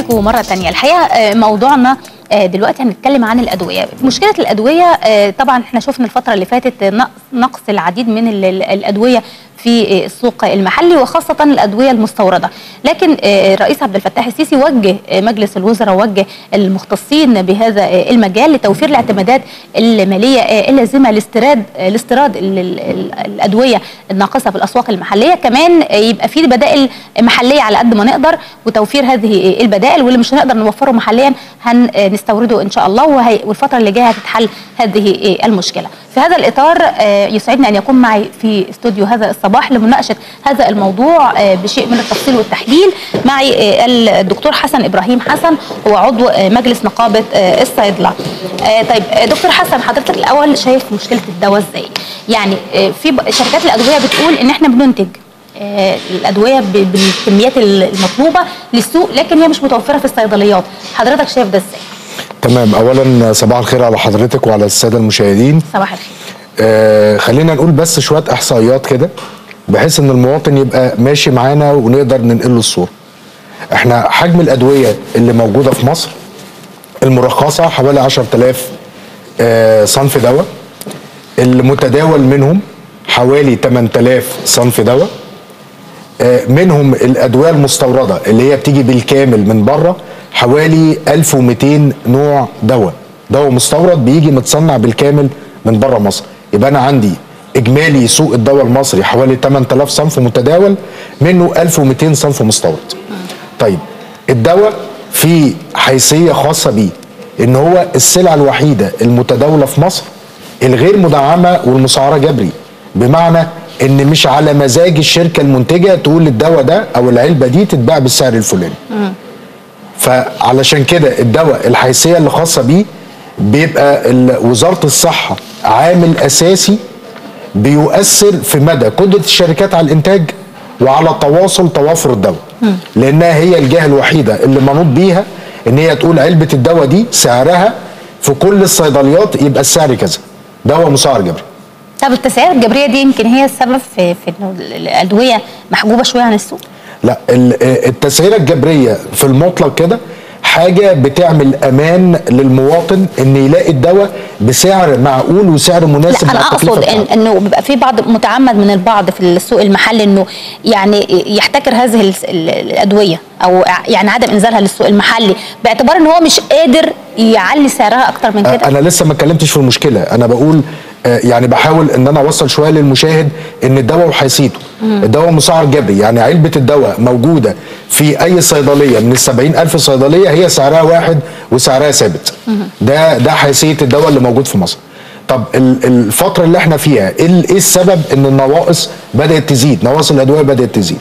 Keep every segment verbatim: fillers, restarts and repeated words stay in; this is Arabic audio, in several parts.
بيكم مرة تانية. الحقيقة موضوعنا دلوقتي هنتكلم عن الأدوية. مشكلة الأدوية طبعا احنا شفنا الفترة اللي فاتت نقص العديد من الأدوية في السوق المحلي وخاصة الأدوية المستوردة، لكن الرئيس عبد الفتاح السيسي وجه مجلس الوزراء ووجه المختصين بهذا المجال لتوفير الاعتمادات المالية اللازمة لاستيراد لاستيراد الأدوية الناقصة في الأسواق المحلية، كمان يبقى في بدائل محلية على قد ما نقدر وتوفير هذه البدائل، واللي مش هنقدر نوفره محليا هنستورده إن شاء الله، والفترة اللي جاية هتتحل هذه المشكلة. في هذا الإطار يسعدني أن يكون معي في استوديو هذا الصباح لمناقشة هذا الموضوع بشيء من التفصيل والتحليل معي الدكتور حسن إبراهيم حسن، هو عضو مجلس نقابة الصيدلة. طيب دكتور حسن، حضرتك الأول شايف مشكلة الدواء إزاي؟ يعني في شركات الأدوية بتقول إن إحنا بننتج الأدوية بالكميات المطلوبة للسوق، لكن هي مش متوفرة في الصيدليات، حضرتك شايف ده إزاي؟ تمام. اولا صباح الخير على حضرتك وعلى الساده المشاهدين. صباح الخير. آه خلينا نقول بس شويه احصائيات كده بحيث ان المواطن يبقى ماشي معانا ونقدر ننقل له الصوره. احنا حجم الادويه اللي موجوده في مصر المرخصه حوالي عشرة آلاف آه صنف دواء، المتداول منهم حوالي ثمانية آلاف صنف دواء، آه منهم الادويه المستورده اللي هي بتيجي بالكامل من بره حوالي ألف ومئتين نوع دواء، دواء مستورد بيجي متصنع بالكامل من بره مصر. يبقى انا عندي اجمالي سوق الدواء المصري حوالي ثمانية آلاف صنف متداول، منه ألف ومئتين صنف مستورد. طيب الدواء في حيثيه خاصه بيه ان هو السلعه الوحيده المتداوله في مصر الغير مدعمه والمسعره جبري، بمعنى ان مش على مزاج الشركه المنتجه تقول الدواء ده او العلبه دي تتباع بالسعر الفلاني. فعلشان كده الدواء الحيثيه اللي خاصه بيه بيبقى وزاره الصحه عامل اساسي بيؤثر في مدى قدره الشركات على الانتاج وعلى تواصل توافر الدواء، لانها هي الجهه الوحيده اللي منوط بيها ان هي تقول علبه الدواء دي سعرها في كل الصيدليات يبقى السعر كذا، دواء مسعر جبري. طب التسعيره الجبريه دي يمكن هي السبب في في انه الادويه محجوبه شويه عن السوق؟ لا، التسعيره الجبريه في المطلق كده حاجه بتعمل امان للمواطن ان يلاقي الدواء بسعر معقول وسعر مناسب. لا انا اقصد إن انه بيبقى في بعض متعمد من البعض في السوق المحلي انه يعني يحتكر هذه الادويه او يعني عدم انزالها للسوق المحلي باعتبار ان هو مش قادر يعلي سعرها اكتر من كده. انا لسه ما اتكلمتش في المشكله، انا بقول يعني بحاول ان انا اوصل شويه للمشاهد ان الدواء وحيثيته، الدواء مسعر جبري، يعني علبه الدواء موجوده في اي صيدليه من السبعين ألف صيدليه هي سعرها واحد وسعرها ثابت. ده ده حيثيه الدواء اللي موجود في مصر. طب الفتره اللي احنا فيها ايه السبب ان النواقص بدات تزيد؟ نواقص الادويه بدات تزيد.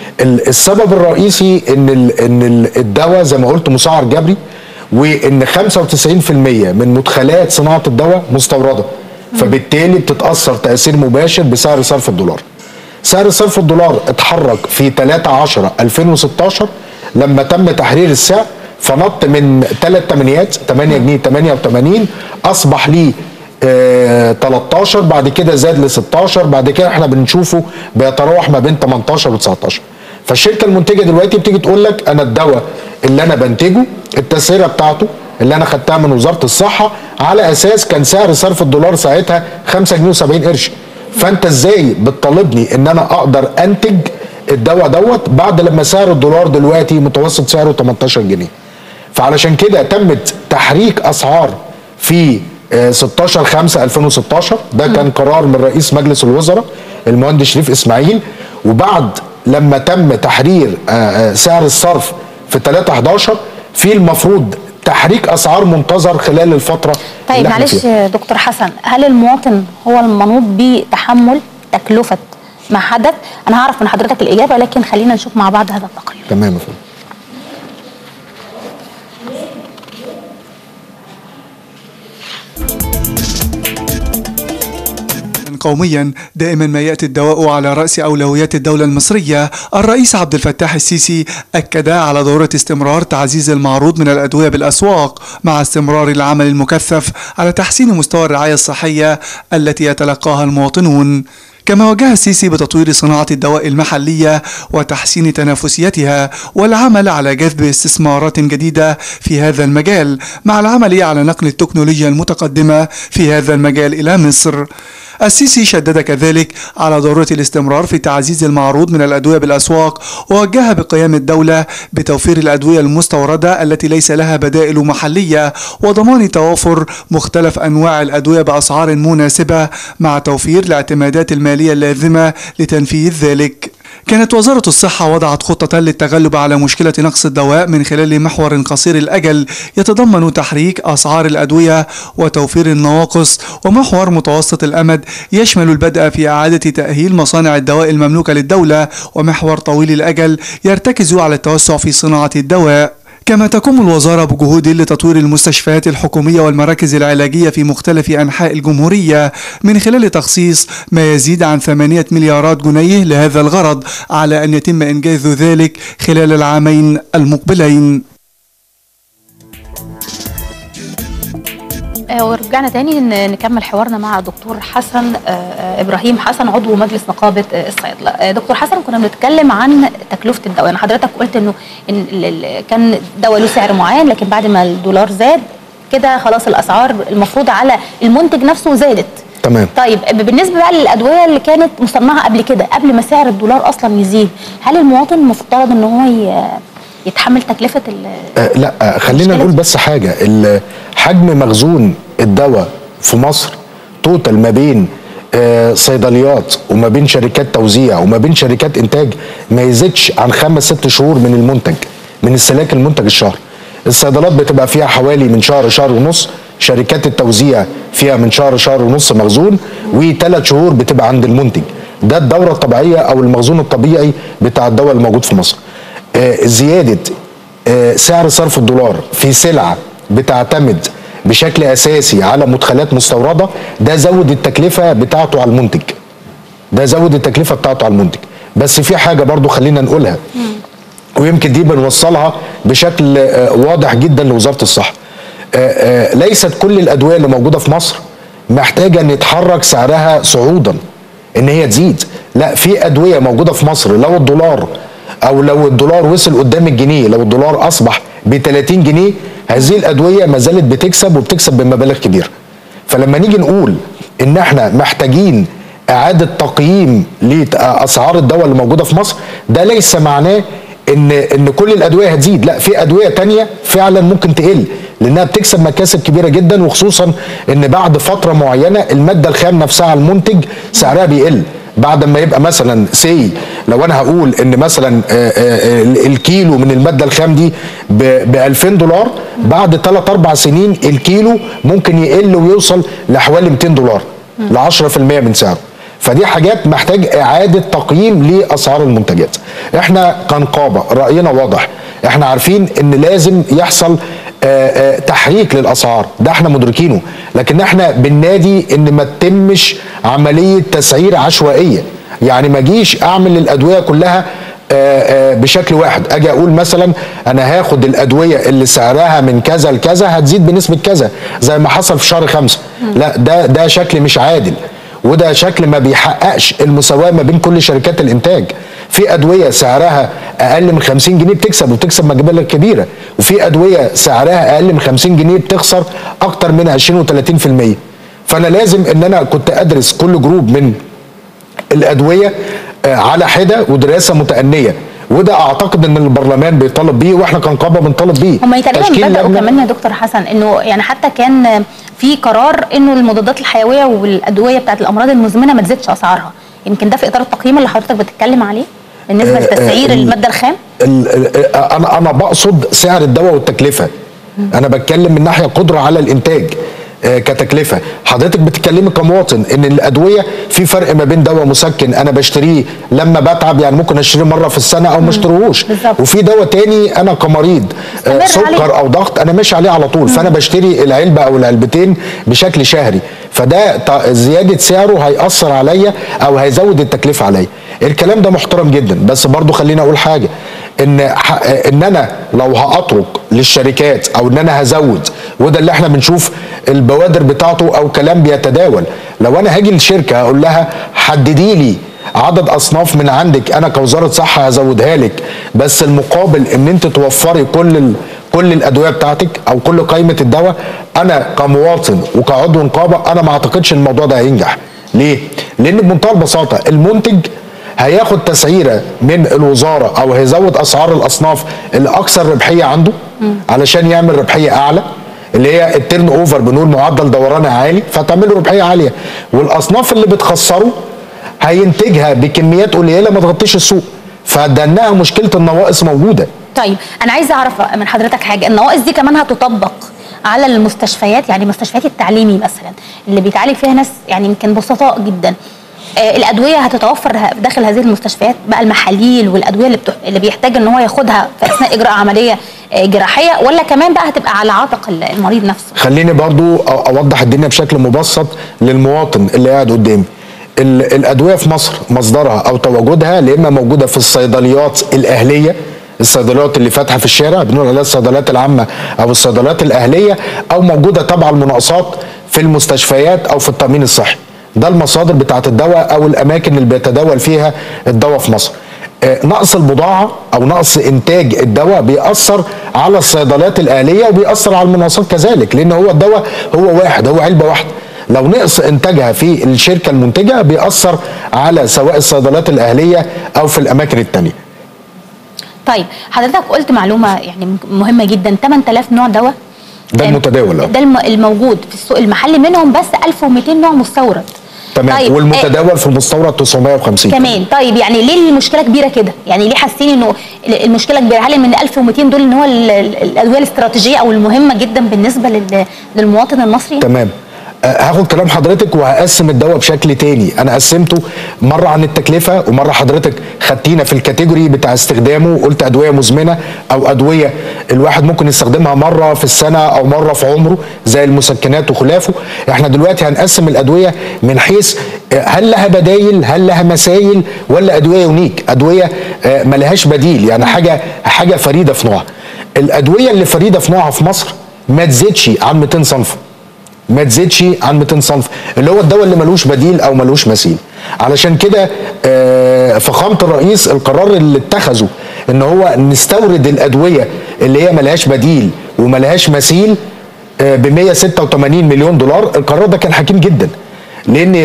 السبب الرئيسي ان ان الدواء زي ما قلت مسعر جبري، وان خمسة وتسعين بالمئة من مدخلات صناعه الدواء مستورده، فبالتالي بتتاثر تاثير مباشر بسعر صرف الدولار. سعر صرف الدولار اتحرك في ثلاثة عشرة ألفين وستاشر لما تم تحرير السعر، فنط من ثلاث تمانيات ثمانية جنيه ثمانية وثمانين اصبح ليه اه تلتاشر، بعد كده زاد ل ستاشر، بعد كده احنا بنشوفه بيتراوح ما بين تمنتاشر و تسعتاشر. فالشركه المنتجه دلوقتي بتيجي تقول لك انا الدواء اللي انا بنتجه التسعيره بتاعته اللي انا خدتها من وزاره الصحه على اساس كان سعر صرف الدولار ساعتها خمسة جنيه وسبعين قرش، فانت ازاي بتطالبني ان انا اقدر انتج الدواء دوت بعد لما سعر الدولار دلوقتي متوسط سعره تمنتاشر جنيه؟ فعلشان كده تمت تحريك اسعار في ستاشر خمسة ألفين وستاشر، ده كان قرار من رئيس مجلس الوزراء المهندس شريف اسماعيل، وبعد لما تم تحرير سعر الصرف في ثلاثة حداشر في المفروض تحريك اسعار منتظر خلال الفتره. طيب معلش دكتور حسن، هل المواطن هو المنوط بتحمل تكلفه ما حدث؟ انا هعرف من حضرتك الاجابه، لكن خلينا نشوف مع بعض هذا التقرير. تمام يا فندم. قوميا دائما ما يأتي الدواء على رأس أولويات الدولة المصرية. الرئيس عبد الفتاح السيسي أكد على ضرورة استمرار تعزيز المعروض من الأدوية بالأسواق مع استمرار العمل المكثف على تحسين مستوى الرعاية الصحية التي يتلقاها المواطنون. كما وجه السيسي بتطوير صناعة الدواء المحلية وتحسين تنافسيتها والعمل على جذب استثمارات جديدة في هذا المجال مع العمل على نقل التكنولوجيا المتقدمة في هذا المجال إلى مصر. السيسي شدد كذلك على ضرورة الاستمرار في تعزيز المعروض من الأدوية بالأسواق، ووجه بقيام الدولة بتوفير الأدوية المستوردة التي ليس لها بدائل محلية، وضمان توافر مختلف أنواع الأدوية بأسعار مناسبة مع توفير الاعتمادات المالية اللازمة لتنفيذ ذلك. كانت وزارة الصحة وضعت خطة للتغلب على مشكلة نقص الدواء من خلال محور قصير الأجل يتضمن تحريك أسعار الأدوية وتوفير النواقص، ومحور متوسط الأمد يشمل البدء في إعادة تأهيل مصانع الدواء المملوكة للدولة، ومحور طويل الأجل يرتكز على التوسع في صناعة الدواء. كما تقوم الوزارة بجهود لتطوير المستشفيات الحكومية والمراكز العلاجية في مختلف أنحاء الجمهورية من خلال تخصيص ما يزيد عن ثمانية مليارات جنيه لهذا الغرض، على أن يتم إنجاز ذلك خلال العامين المقبلين. ورجعنا تاني نكمل حوارنا مع دكتور حسن ابراهيم حسن عضو مجلس نقابه الصيادله. دكتور حسن، كنا بنتكلم عن تكلفه الدواء. انا حضرتك قلت انه إن كان دواء له سعر معين، لكن بعد ما الدولار زاد كده خلاص الاسعار المفروض على المنتج نفسه زادت. تمام. طيب بالنسبه بقى للادويه اللي كانت مصنعه قبل كده قبل ما سعر الدولار اصلا يزيد، هل المواطن مفترض ان هو يتحمل تكلفه ال آه لا خلينا نقول بس حاجه، حجم مخزون الدواء في مصر توتال ما بين آه صيدليات وما بين شركات توزيع وما بين شركات انتاج ما يزيدش عن خمس ست شهور من المنتج، من استهلاك المنتج الشهري. الصيدلات بتبقى فيها حوالي من شهر شهر ونص، شركات التوزيع فيها من شهر شهر ونص مخزون، وثلاث شهور بتبقى عند المنتج. ده الدوره الطبيعيه او المخزون الطبيعي بتاع الدواء الموجود في مصر. آه زياده آه سعر صرف الدولار في سلعه بتعتمد بشكل اساسي على مدخلات مستورده، ده زود التكلفه بتاعته على المنتج. ده زود التكلفه بتاعته على المنتج. بس في حاجه برضو خلينا نقولها، ويمكن دي بنوصلها بشكل واضح جدا لوزاره الصحه. ليست كل الادويه اللي موجوده في مصر محتاجه ان يتحرك سعرها صعودا ان هي تزيد. لا، في ادويه موجوده في مصر لو الدولار او لو الدولار وصل قدام الجنيه، لو الدولار اصبح ب ثلاثين جنيه، هذه الادويه ما زالت بتكسب وبتكسب بمبالغ كبيره. فلما نيجي نقول ان احنا محتاجين اعاده تقييم لاسعار الدواء اللي موجوده في مصر، ده ليس معناه ان ان كل الادويه هتزيد. لا، في ادويه تانية فعلا ممكن تقل لانها بتكسب مكاسب كبيره جدا، وخصوصا ان بعد فتره معينه الماده الخام نفسها على المنتج سعرها بيقل. بعد ما يبقى مثلا سي لو انا هقول ان مثلا الكيلو من الماده الخام دي ب ألفين دولار، بعد ثلاث اربع سنين الكيلو ممكن يقل ويوصل لحوالي مئتين دولار، ل عشرة في المئة من سعره. فدي حاجات محتاج اعاده تقييم لاسعار المنتجات. احنا كنقابه راينا واضح، احنا عارفين ان لازم يحصل آآ آآ تحريك للاسعار، ده احنا مدركينه، لكن احنا بننادي ان ما تتمش عمليه تسعير عشوائيه. يعني ما اجيش اعمل الادويه كلها آآ آآ بشكل واحد، اجي اقول مثلا انا هاخد الادويه اللي سعرها من كذا لكذا هتزيد بنسبه كذا زي ما حصل في شهر خمسة. لا، ده ده شكل مش عادل، وده شكل ما بيحققش المساواه ما بين كل شركات الانتاج. في ادويه سعرها اقل من خمسين جنيه بتكسب وبتكسب مبالغ كبيره، وفي ادويه سعرها اقل من خمسين جنيه بتخسر اكتر من عشرين وثلاثين في المئة. فانا لازم ان انا كنت ادرس كل جروب من الادويه على حده ودراسه متأنيه، وده اعتقد ان البرلمان بيطالب بيه واحنا كنقابه بنطالب بيه. هم تقريبا بداوا كمان يا دكتور حسن انه يعني حتى كان في قرار انه المضادات الحيويه والادويه بتاعت الامراض المزمنه ما تزيدش اسعارها، يمكن ده في اطار التقييم اللي حضرتك بتتكلم عليه بالنسبه لتسعير الماده الخام. انا انا بقصد سعر الدواء والتكلفه. انا بتكلم من ناحيه قدره على الانتاج كتكلفه. حضرتك بتتكلمي كمواطن ان الادويه في فرق ما بين دواء مسكن انا بشتريه لما بتعب، يعني ممكن اشتريه مره في السنه او ما اشتريهوش، وفي دواء تاني انا كمريض سكر او ضغط انا ماشي عليه على طول، فانا بشتري العلبه او العلبتين بشكل شهري، فده زياده سعره هيأثر عليا او هيزود التكلفه عليا. الكلام ده محترم جدا، بس برضو خليني اقول حاجه، ان ان انا لو هاترك للشركات او ان انا هزود وده اللي احنا بنشوف البوادر بتاعته او كلام بيتداول. لو انا هاجي للشركه هقول لها حددي لي عدد اصناف من عندك انا كوزاره صحه هزودها لك، بس المقابل ان انت توفري كل ال... كل الادويه بتاعتك او كل قائمه الدواء، انا كمواطن وكعضو نقابه انا ما اعتقدش ان الموضوع ده هينجح. ليه؟ لان بمنتهى البساطه المنتج هياخد تسعيره من الوزاره او هيزود اسعار الاصناف الاكثر ربحيه عنده علشان يعمل ربحيه اعلى، اللي هي التيرن اوفر، بنقول معدل دورانها عالي فتعمل له ربحيه عاليه، والاصناف اللي بتخسره هينتجها بكميات قليله ما تغطيش السوق، فدنها مشكله النواقص موجوده. طيب انا عايزه اعرف من حضرتك حاجه، النواقص دي كمان هتطبق على المستشفيات؟ يعني المستشفيات التعليمي مثلا اللي بيتعالج فيها ناس يعني يمكن بسطاء جدا، آه الادويه هتتوفر داخل هذه المستشفيات بقى، المحاليل والادويه اللي, بتح... اللي بيحتاج ان هو ياخدها في اثناء اجراء عمليه آه جراحيه، ولا كمان بقى هتبقى على عاتق المريض نفسه؟ خليني برضو اوضح الدنيا بشكل مبسط للمواطن اللي قاعد قدامي. الادويه في مصر مصدرها او تواجدها يا اما موجوده في الصيدليات الاهليه، الصيدليات اللي فاتحه في الشارع بنقول عليها الصيدليات العامه او الصيدليات الاهليه، او موجوده تبع المناقصات في المستشفيات او في التامين الصحي. ده المصادر بتاعه الدواء او الاماكن اللي بيتداول فيها الدواء في مصر. آه نقص البضاعه او نقص انتاج الدواء بيأثر على الصيدليات الاهليه وبيأثر على المناقصات كذلك، لان هو الدواء هو واحد، هو علبه واحده. لو نقص انتاجها في الشركه المنتجه بيأثر على سواء الصيدليات الاهليه او في الاماكن الثانيه. طيب حضرتك قلت معلومه يعني مهمه جدا، ثمانية آلاف نوع دواء ده المتداول، ده الموجود في السوق المحلي، منهم بس ألف ومئتين نوع مستورد. تمام. طيب والمتداول آه في المستورد تسعمائة وخمسين كمان. طيب يعني ليه المشكله كبيره كده؟ يعني ليه حاسين انه المشكله كبيره؟ هل من ألف ومئتين دول ان هو الادويه الاستراتيجيه او المهمه جدا بالنسبه للمواطن المصري؟ تمام. هاخد كلام حضرتك وهقسم الدواء بشكل تاني. انا قسمته مره عن التكلفه، ومره حضرتك خدتينا في الكاتيجوري بتاع استخدامه وقلت ادويه مزمنه او ادويه الواحد ممكن يستخدمها مره في السنه او مره في عمره زي المسكنات وخلافه. احنا دلوقتي هنقسم الادويه من حيث هل لها بدايل، هل لها مسايل، ولا ادويه يونيك، ادويه ما لهاش بديل، يعني حاجه حاجه فريده في نوعها. الادويه اللي فريده في نوعها في مصر ما تزيدش عن مئتين صنف، ما تزيدش عن مئتين صنف، اللي هو الدواء اللي ملوش بديل او ملوش مثيل. علشان كده فخامه الرئيس القرار اللي اتخذه ان هو نستورد الادويه اللي هي ملهاش بديل وملهاش مثيل ب مئة وستة وثمانين مليون دولار، القرار ده كان حكيم جدا. لان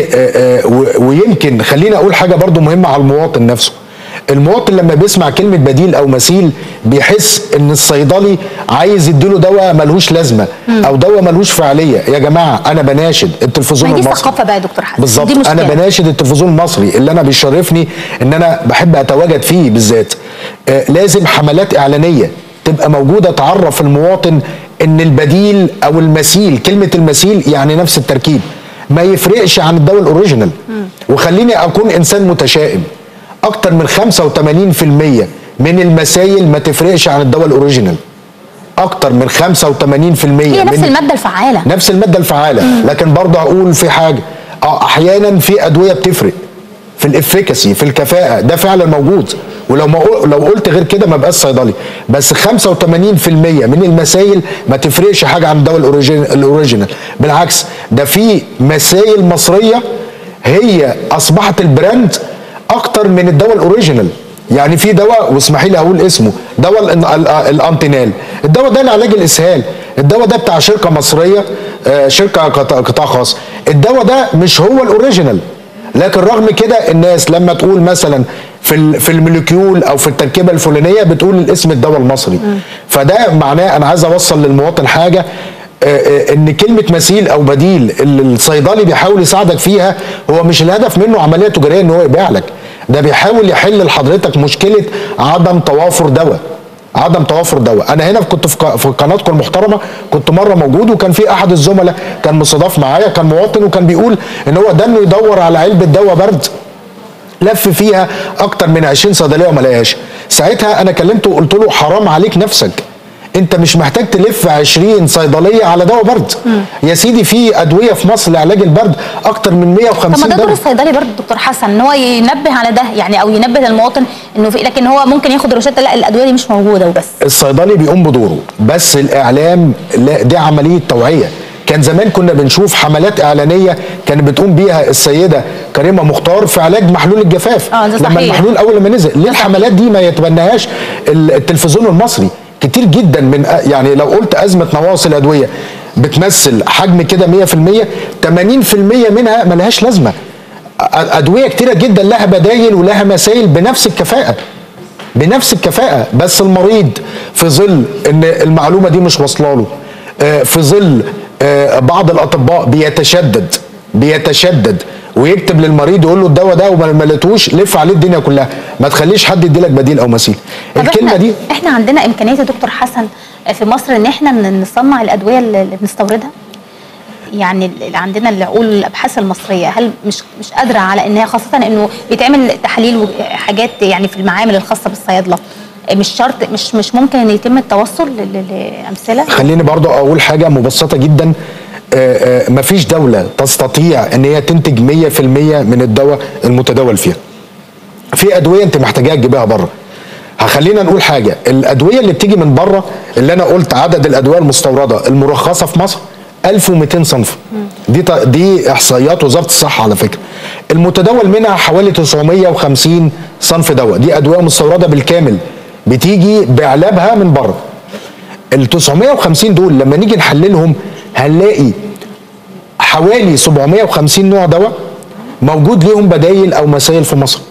ويمكن خليني اقول حاجه برضو مهمه على المواطن نفسه. المواطن لما بيسمع كلمه بديل او مثيل بيحس ان الصيدلي عايز يديله دواء ملهوش لازمه او دواء ملهوش فعاليه. يا جماعه انا بناشد التلفزيون المصري، دي ثقافه بقى يا دكتور حسن، بالظبط. انا بناشد التلفزيون المصري اللي انا بيشرفني ان انا بحب اتواجد فيه بالذات، آه لازم حملات اعلانيه تبقى موجوده تعرف المواطن ان البديل او المثيل، كلمه المثيل يعني نفس التركيب، ما يفرقش عن الدواء الاوريجينال. وخليني اكون انسان متشائم، اكتر من خمسة وثمانين بالمئة من المسائل ما تفرقش عن الدواء الاوريجينال. اكتر من خمسة وثمانين بالمئة هي نفس من الماده الفعاله، نفس الماده الفعاله. مم. لكن برضه هقول في حاجه، احيانا في ادويه بتفرق في الافيكاسي، في الكفاءه، ده فعلا موجود، ولو ما لو قلت غير كده ما بقاش صيدلي. بس خمسة وثمانين بالمئة من المسائل ما تفرقش حاجه عن الدواء الاوريجينال، بالعكس ده في مسائل مصريه هي اصبحت البراند اكتر من الدواء الاوريجينال. يعني في دواء واسمحي لي اقول اسمه، دواء الانتينال، الدواء ده لعلاج الاسهال، الدواء ده بتاع شركه مصريه، شركه قطاع خاص، الدواء ده مش هو الاوريجينال. لكن رغم كده الناس لما تقول مثلا في في الموليكيول او في التركيبه الفلانيه بتقول الاسم الدواء المصري. م. فده معناه انا عايز اوصل للمواطن حاجه، ان كلمه مثيل او بديل اللي الصيدلي بيحاول يساعدك فيها هو مش الهدف منه عمليه تجاريه ان هو يبيع لك، ده بيحاول يحل لحضرتك مشكله عدم توافر دواء. عدم توافر دواء. انا هنا كنت في قناتكم المحترمه، كنت مره موجود وكان في احد الزملاء كان مستضاف معايا، كان مواطن وكان بيقول ان هو ده انه يدور على علبه دواء برد لف فيها اكتر من عشرين صيدليه وما لقاهاش. ساعتها انا كلمته وقلت له حرام عليك نفسك، انت مش محتاج تلف عشرين صيدليه على دواء برد. مم. يا سيدي في ادويه في مصر لعلاج البرد اكتر من مية وخمسين طب ما ده دور دواء. الصيدلي برضه دكتور حسن، ان هو ينبه على ده يعني، او ينبه المواطن انه في، لكن هو ممكن ياخد روشته لا الادويه دي مش موجوده وبس. الصيدلي بيقوم بدوره، بس الاعلام لا، دي عمليه توعيه. كان زمان كنا بنشوف حملات اعلانيه كانت بتقوم بيها السيده كريمه مختار في علاج محلول الجفاف. اه ده صحيح. لما المحلول اول ما نزل، ليه الحملات دي ما يتبناهاش التلفزيون المصري؟ كتير جدا من، يعني لو قلت ازمه نواصي الادويه بتمثل حجم كده مية في المية، تمانين في المية منها ملهاش لازمه. ادويه كتيره جدا لها بدايل ولها مسائل بنفس الكفاءه بنفس الكفاءه، بس المريض في ظل ان المعلومه دي مش واصله له، في ظل بعض الاطباء بيتشدد بيتشدد ويكتب للمريض يقول له الدواء ده وما لقيتوش لف عليه الدنيا كلها، ما تخليش حد يديلك بديل او مثيل. الكلمه احنا دي احنا عندنا امكانيه يا دكتور حسن في مصر ان احنا نصنع الادويه اللي بنستوردها؟ يعني اللي عندنا العقول الابحاث المصريه هل مش مش قادره على ان هي، خاصه انه بيتعمل تحاليل وحاجات يعني في المعامل الخاصه بالصيادله، مش شرط مش مش ممكن ان يتم التوصل لامثله؟ خليني برضو اقول حاجه مبسطه جدا، مفيش دوله تستطيع ان هي تنتج مية في المية من الدواء المتداول فيها. في ادويه انت محتاجاها تجيبها بره. هخلينا نقول حاجه، الادويه اللي بتيجي من بره اللي انا قلت عدد الادويه المستورده المرخصه في مصر ألف ومئتين صنف. دي دي احصائيات وزاره الصحه على فكره. المتداول منها حوالي تسعمية وخمسين صنف دواء، دي ادويه مستورده بالكامل بتيجي بعلبها من بره. ال تسعمية وخمسين دول لما نيجي نحللهم هنلاقي حوالي سبعمية وخمسين نوع دواء موجود ليهم بدايل او مسائل في مصر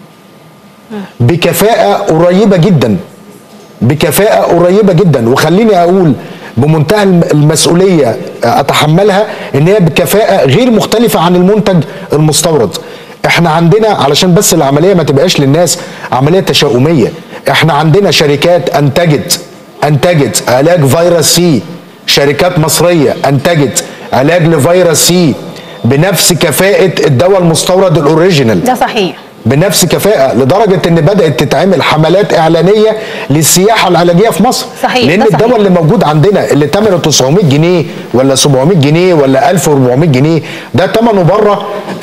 بكفاءه قريبه جدا بكفاءه قريبه جدا وخليني اقول بمنتهى المسؤوليه اتحملها ان هي بكفاءه غير مختلفه عن المنتج المستورد. احنا عندنا، علشان بس العمليه ما تبقاش للناس عمليه تشاؤميه، احنا عندنا شركات انتجت انتجت علاج فيروس سي، شركات مصريه انتجت علاج لفيروس سي بنفس كفاءه الدواء المستورد الاوريجينال. ده صحيح. بنفس كفاءه، لدرجه ان بدات تتعمل حملات اعلانيه للسياحه العلاجيه في مصر. صحيح. لان صحيح. الدواء اللي موجود عندنا اللي ثمنه تسعمية جنيه ولا سبعمية جنيه ولا ألف وأربعمية جنيه، ده ثمنه بره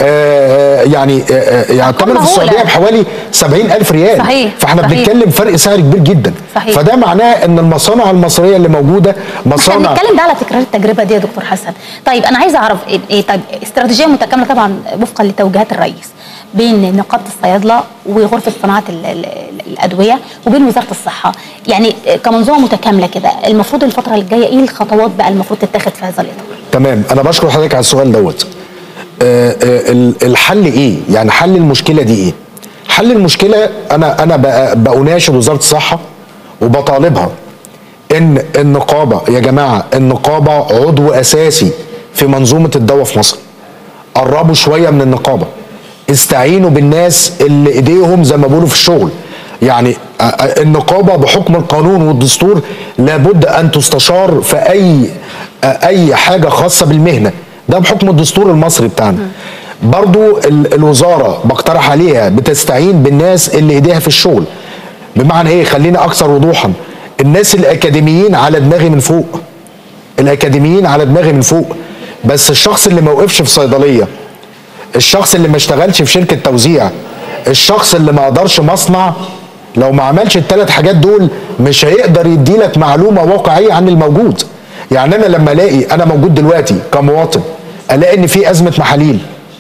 آه يعني آه يعني ثمنه في السعوديه بحوالي سبعين ألف ريال. صحيح. فاحنا صحيح. بنتكلم فرق سعر كبير جدا. صحيح. فده معناه ان المصانع المصريه اللي موجوده مصانع. احنا بنتكلم ده على تكرار التجربه دي يا دكتور حسن. طيب انا عايزه اعرف ايه، طيب استراتيجيه متكامله طبعا وفقا لتوجيهات الرئيس بين نقابه الصيادله وغرفه صناعه الادويه وبين وزاره الصحه، يعني كمنظومه متكامله كده، المفروض الفتره الجايه ايه الخطوات بقى المفروض تتخذ في هذا الاطار؟ تمام، انا بشكر حضرتك على السؤال دوت. آه آه الحل ايه؟ يعني حل المشكله دي ايه؟ حل المشكله انا انا بأناشد وزاره الصحه وبطالبها ان النقابه، يا جماعه النقابه عضو اساسي في منظومه الدواء في مصر. قربوا شويه من النقابه، استعينوا بالناس اللي ايديهم زي ما بيقولوا في الشغل. يعني النقابه بحكم القانون والدستور لابد ان تستشار في اي اي حاجه خاصه بالمهنه، ده بحكم الدستور المصري بتاعنا. برضو الوزاره بقترح عليها بتستعين بالناس اللي ايديها في الشغل. بمعنى ايه؟ خلينا اكثر وضوحا، الناس الاكاديميين على دماغي من فوق، الاكاديميين على دماغي من فوق، بس الشخص اللي ما وقفش في صيدليه، الشخص اللي ما اشتغلش في شركه توزيع، الشخص اللي ما قدرش مصنع، لو ما عملش الثلاث حاجات دول مش هيقدر يديلك معلومه واقعيه عن الموجود. يعني انا لما الاقي انا موجود دلوقتي كمواطن الاقي ان في ازمه محاليل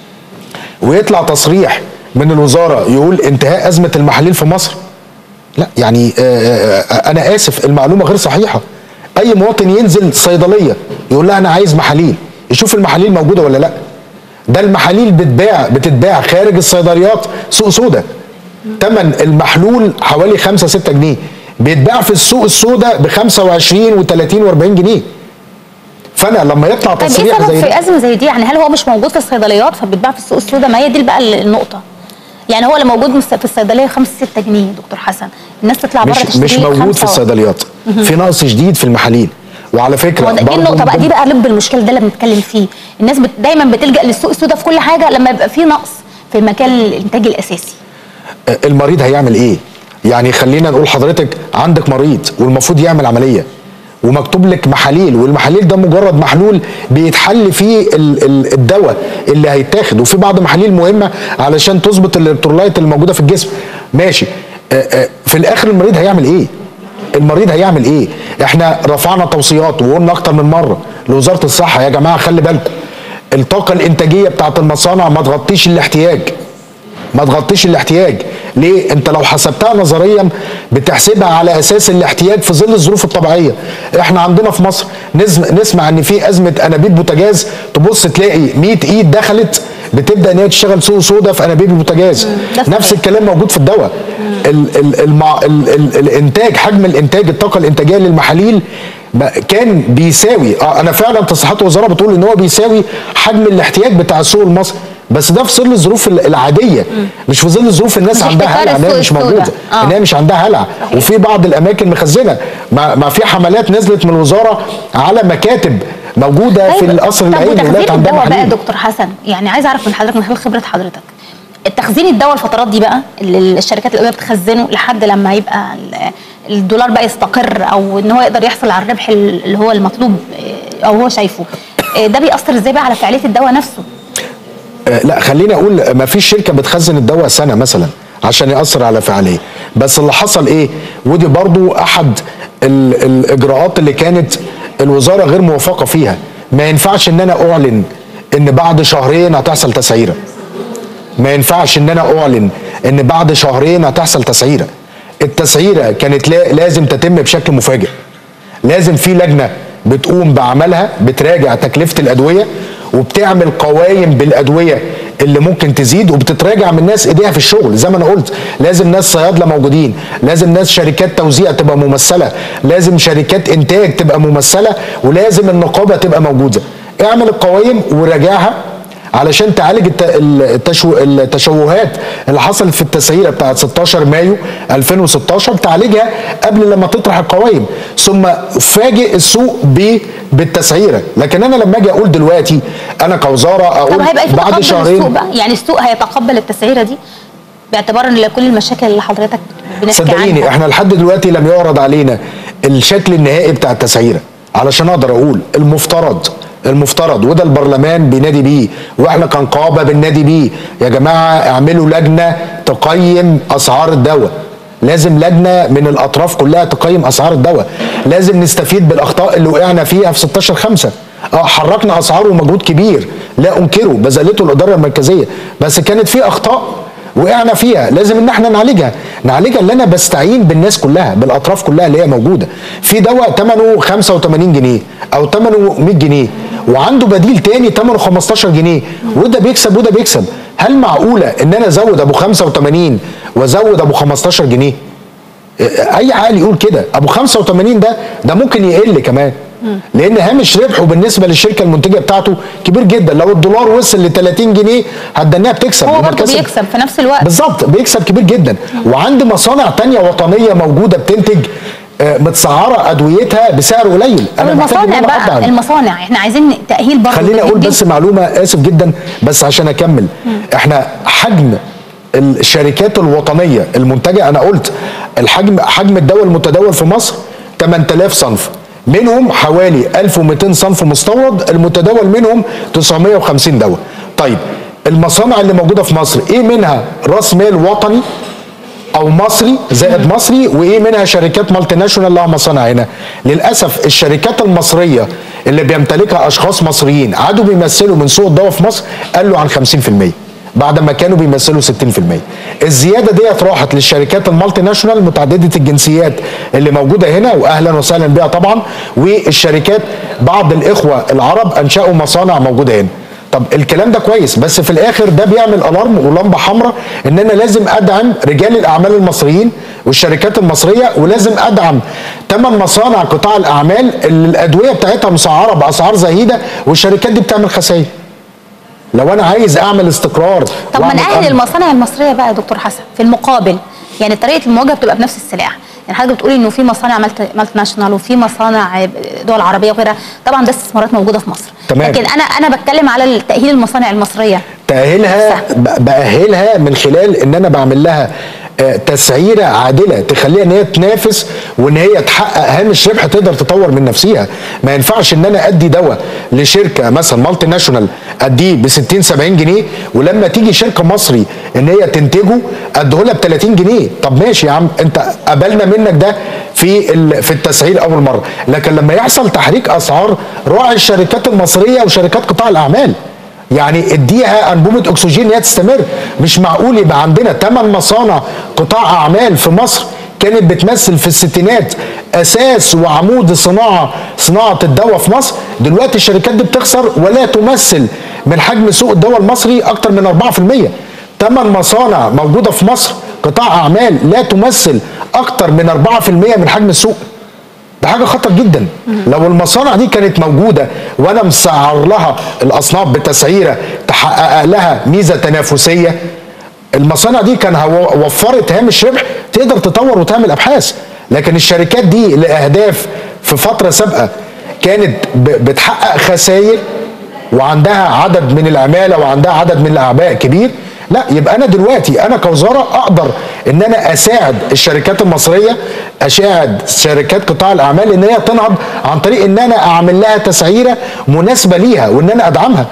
ويطلع تصريح من الوزاره يقول انتهاء ازمه المحاليل في مصر، لا يعني انا اسف، المعلومه غير صحيحه. اي مواطن ينزل صيدليه يقول لها انا عايز محاليل، يشوف المحاليل موجوده ولا لا. ده المحاليل بتتباع بتتباع خارج الصيدليات سوق سودا، ثمن المحلول حوالي خمسة ستة جنيه، بيتباع في السوق السوداء ب خمسة وعشرين وتلاتين وأربعين جنيه. فانا لما يطلع تصريح طيب ايه زي سبب في ازمه زي دي؟ يعني هل هو مش موجود في الصيدليات فبيتباع في السوق السوداء؟ ما هي دي بقى النقطه. يعني هو اللي موجود في الصيدليه خمسة ستة جنيه دكتور حسن، الناس تطلع بره تشتري مش موجود في الصيدليات، في نقص شديد في المحاليل. وعلى فكره دي النقطه بقى، دي بقى لب المشكله، ده اللي بنتكلم فيه. الناس بت دايما بتلجا للسوق السوداء في كل حاجه لما يبقى في نقص في مكان الانتاج الاساسي. المريض هيعمل ايه؟ يعني خلينا نقول حضرتك عندك مريض والمفروض يعمل عمليه، ومكتوب لك محاليل، والمحاليل ده مجرد محلول بيتحل فيه الدواء اللي هيتاخد، وفي بعض محاليل مهمه علشان تظبط الالكترولايت اللي موجوده في الجسم. ماشي، في الاخر المريض هيعمل ايه؟ المريض هيعمل ايه؟ احنا رفعنا توصيات وقلنا اكتر من مره لوزاره الصحه، يا جماعه خلي بالكم الطاقه الانتاجيه بتاعت المصانع ما تغطيش الاحتياج، ما تغطيش الاحتياج. ليه؟ انت لو حسبتها نظريا بتحسبها على اساس الاحتياج في ظل الظروف الطبيعيه. احنا عندنا في مصر نسمع ان في ازمه انابيب بوتاجاز، تبص تلاقي مية ايد دخلت بتبدا ان هي تشتغل سوق سودا في انابيب البوتاجاز. نفس الكلام موجود في الدواء. ال ال المع ال ال الانتاج، حجم الانتاج، الطاقه الانتاجيه للمحاليل كان بيساوي، اه انا فعلا تصريحات الوزاره بتقول ان هو بيساوي حجم الاحتياج بتاع السوق المصري، بس ده في ظل الظروف العاديه، مم. مش في ظل الظروف الناس عندها هلع ان هي مش موجوده، آه. ان هي مش عندها هلع، وفي بعض الاماكن مخزنه، ما, ما في حملات نزلت من الوزاره على مكاتب موجوده في القصر العيني ولايات عندها محاليل. بقى يا دكتور حسن، يعني عايز اعرف من حضرتك، من خلال خبره حضرتك، التخزين الدواء الفترات دي بقى اللي الشركات الادويه بتخزنه لحد لما يبقى الدولار بقى يستقر، او ان هو يقدر يحصل على الربح اللي هو المطلوب او هو شايفه، ده بيأثر ازاي بقى على فعاليه الدواء نفسه؟ لا خليني اقول ما فيش شركه بتخزن الدواء سنه مثلا عشان ياثر على فعاليه، بس اللي حصل ايه، ودي برضو احد الاجراءات اللي كانت الوزاره غير موفقه فيها. ما ينفعش ان انا اعلن ان بعد شهرين هتحصل تسعيره، ما ينفعش ان انا اعلن ان بعد شهرين هتحصل تسعيره. التسعيره كانت لازم تتم بشكل مفاجئ، لازم في لجنه بتقوم بعملها، بتراجع تكلفه الادويه وبتعمل قوائم بالادويه اللي ممكن تزيد، وبتتراجع من ناس ايديها في الشغل. زي ما انا قلت لازم ناس صيادله موجودين، لازم ناس شركات توزيع تبقى ممثله، لازم شركات انتاج تبقى ممثله، ولازم النقابه تبقى موجوده. اعمل القوائم وراجعها علشان تعالج التشو... التشوهات اللي حصلت في التسعيره بتاعت ستاشر مايو ألفين وستاشر، تعالجها قبل لما تطرح القوائم، ثم فاجئ السوق ب... بالتسعيره. لكن انا لما اجي اقول دلوقتي انا كوزاره اقول بعد شهرين، السوق بقى يعني السوق هيتقبل التسعيره دي باعتبار ان كل المشاكل اللي حضرتك بنحكي عنها؟ صدقيني احنا لحد دلوقتي لم يعرض علينا الشكل النهائي بتاع التسعيره علشان اقدر اقول. المفترض المفترض وده البرلمان بينادي بيه واحنا كنقابه بننادي بيه، يا جماعه اعملوا لجنه تقيم اسعار الدواء، لازم لجنه من الاطراف كلها تقيم اسعار الدواء، لازم نستفيد بالاخطاء اللي وقعنا فيها في ستاشر خمسة. اه حركنا اسعار ومجهود كبير لا انكره بذلته الاداره المركزيه، بس كانت في اخطاء وقعنا فيها لازم ان احنا نعالجها، نعالجها اللي انا بستعين بالناس كلها بالاطراف كلها اللي هي موجوده. في دواء ثمنه خمسة وثمانين جنيه او ثمنه مية جنيه وعنده بديل تاني ثمنه خمستاشر جنيه، وده بيكسب وده بيكسب. هل معقوله ان انا ازود ابو خمسة وثمانين وازود ابو خمستاشر جنيه؟ اي عقل يقول كده. ابو خمسة وثمانين ده ده ممكن يقل كمان، لان هامش ربحه بالنسبه للشركه المنتجه بتاعته كبير جدا. لو الدولار وصل ل ثلاثين جنيه هتدنيها بتكسب، هو برضه بيكسب في نفس الوقت. بالظبط بيكسب كبير جدا. وعندي مصانع تانية وطنيه موجوده بتنتج متسعره ادويتها بسعر قليل. انا المصانع بقى، المصانع احنا عايزين تاهيل برضه. خليني اقول بس معلومه، اسف جدا بس عشان اكمل. مم. احنا حجم الشركات الوطنيه المنتجه، انا قلت الحجم حجم الدواء المتداول في مصر ثمانية آلاف صنف، منهم حوالي ألف ومئتين صنف مستورد، المتداول منهم تسعمئة وخمسين دواء. طيب المصانع اللي موجوده في مصر ايه منها راس مال وطني او مصري زائد مصري، وايه منها شركات مالتي ناشونال لها مصانع هنا؟ للاسف الشركات المصريه اللي بيمتلكها اشخاص مصريين عادوا بيمثلوا من سوق الدواء في مصر قالوا عن خمسين في المئة بعد ما كانوا بيمثلوا ستين في المئة. الزياده ديت راحت للشركات المالتي ناشونال متعدده الجنسيات اللي موجوده هنا، واهلا وسهلا بها طبعا. والشركات بعض الاخوه العرب انشأوا مصانع موجوده هنا. طب الكلام ده كويس، بس في الاخر ده بيعمل الارم ولمبه حمراء ان انا لازم ادعم رجال الاعمال المصريين والشركات المصريه، ولازم ادعم ثمان مصانع قطاع الاعمال اللي الادويه بتاعتها مسعره باسعار زهيده والشركات دي بتعمل خسائر. لو انا عايز اعمل استقرار. طب ما نأهل المصانع المصريه بقى يا دكتور حسن في المقابل، يعني طريقه المواجهه بتبقى بنفس السلاح. يعني حضرتك بتقولي انه في مصانع مالتي ناشونال وفي مصانع دول عربيه وغيرها، طبعا ده استثمارات موجوده في مصر. تمام. لكن انا انا بتكلم على تأهيل المصانع المصريه. تأهيلها بأهلها من خلال ان انا بعمل لها تسعيره عادله تخليها ان هي تنافس وان هي تحقق هامش ربح تقدر تطور من نفسها. ما ينفعش ان انا ادي دواء لشركه مثلا مالتي ناشونال اديه ب ستين سبعين جنيه، ولما تيجي شركه مصري ان هي تنتجه اديه لها ب تلاتين جنيه. طب ماشي يا عم، انت قبلنا منك ده في في التسعير اول مره، لكن لما يحصل تحريك اسعار راعي الشركات المصريه وشركات قطاع الاعمال. يعني اديها انبوبه اكسجين ان هي تستمر. مش معقول يبقى عندنا ثمان مصانع قطاع اعمال في مصر كانت بتمثل في الستينات اساس وعمود صناعه صناعه الدواء في مصر، دلوقتي الشركات دي بتخسر ولا تمثل من حجم سوق الدواء المصري اكتر من أربعة في المية. ثمان مصانع موجوده في مصر قطاع اعمال لا تمثل اكتر من أربعة في المية من حجم السوق. ده حاجه خطر جدا. لو المصانع دي كانت موجوده وانا مسعر لها الاصناف بتسعيره تحقق لها ميزه تنافسيه، المصانع دي كان وفرت هامش ربح تقدر تطور وتعمل ابحاث. لكن الشركات دي لاهداف في فتره سابقه كانت بتحقق خسائر وعندها عدد من العماله وعندها عدد من الاعباء كبير، لا يبقى انا دلوقتي انا كوزاره اقدر ان انا اساعد الشركات المصريه، اساعد شركات قطاع الاعمال ان هي تنهض عن طريق ان انا اعمل لها تسعيره مناسبه ليها وان انا ادعمها.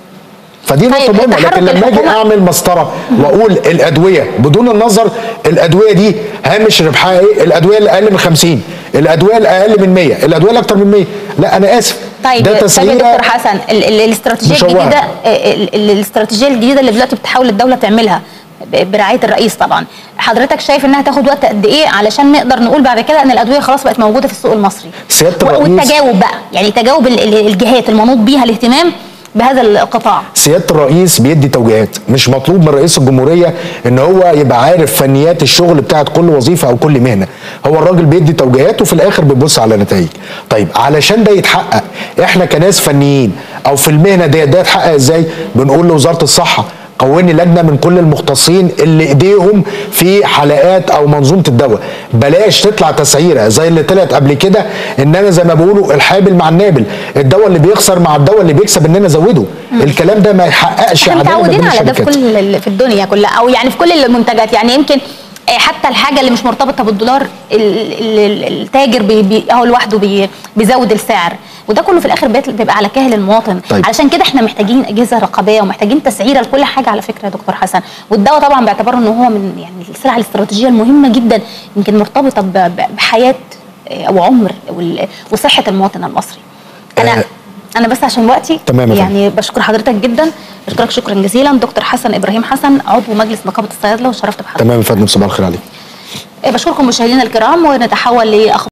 فدي نقطه مهمه. لكن لما اجي اعمل مسطره واقول الادويه بدون النظر الادويه دي هامش ربحها ايه؟ الادويه اللي اقل من خمسين، الادويه اللي اقل من مية، الادويه اللي اكتر من مية، لا انا اسف. طيب ده طيب يا دكتور حسن، الاستراتيجيه الجديده الاستراتيجيه الجديده اللي دلوقتي بتحاول الدوله تعملها برعايه الرئيس طبعا، حضرتك شايف انها تاخد وقت قد ايه علشان نقدر نقول بعد كده ان الادويه خلاص بقت موجوده في السوق المصري؟ سياده الرئيس والتجاوب بقى، يعني تجاوب الجهات المنوط بيها الاهتمام بهذا القطاع. سياده الرئيس بيدي توجيهات، مش مطلوب من رئيس الجمهوريه ان هو يبقى عارف فنيات الشغل بتاعت كل وظيفه او كل مهنه، هو الراجل بيدي توجيهات وفي الاخر بيبص على نتائج. طيب علشان ده يتحقق احنا كناس فنيين او في المهنه ديت ده يتحقق ازاي؟ بنقول لوزاره الصحه كوني لجنه من كل المختصين اللي ايديهم في حلقات او منظومه الدواء، بلاش تطلع تسعيره زي اللي طلعت قبل كده ان انا زي ما بيقولوا الحابل مع النابل، الدواء اللي بيخسر مع الدواء اللي بيكسب ان انا ازوده. الكلام ده ما يحققش عداله. احنا متعودين على ده في كل في الدنيا كلها او يعني في كل المنتجات، يعني يمكن حتى الحاجه اللي مش مرتبطه بالدولار التاجر بي بي هو لوحده بي بيزود السعر، وده كله في الاخر بيبقى على كاهل المواطن. طيب. علشان كده احنا محتاجين اجهزه رقابيه ومحتاجين تسعيره لكل حاجه على فكره يا دكتور حسن، والدواء طبعا باعتباره ان هو من يعني السلع الاستراتيجيه المهمه جدا يمكن مرتبطه بحياه وعمر وصحه المواطن المصري. انا أه انا بس عشان وقتي يعني بشكر حضرتك جدا، بشكرك شكرا جزيلا دكتور حسن ابراهيم حسن عضو مجلس نقابه الصيادله وشرفت بحضرتك. تمام يا فندم، صباح الخير عليك. بشكركم مشاهدينا الكرام ونتحول لاخبار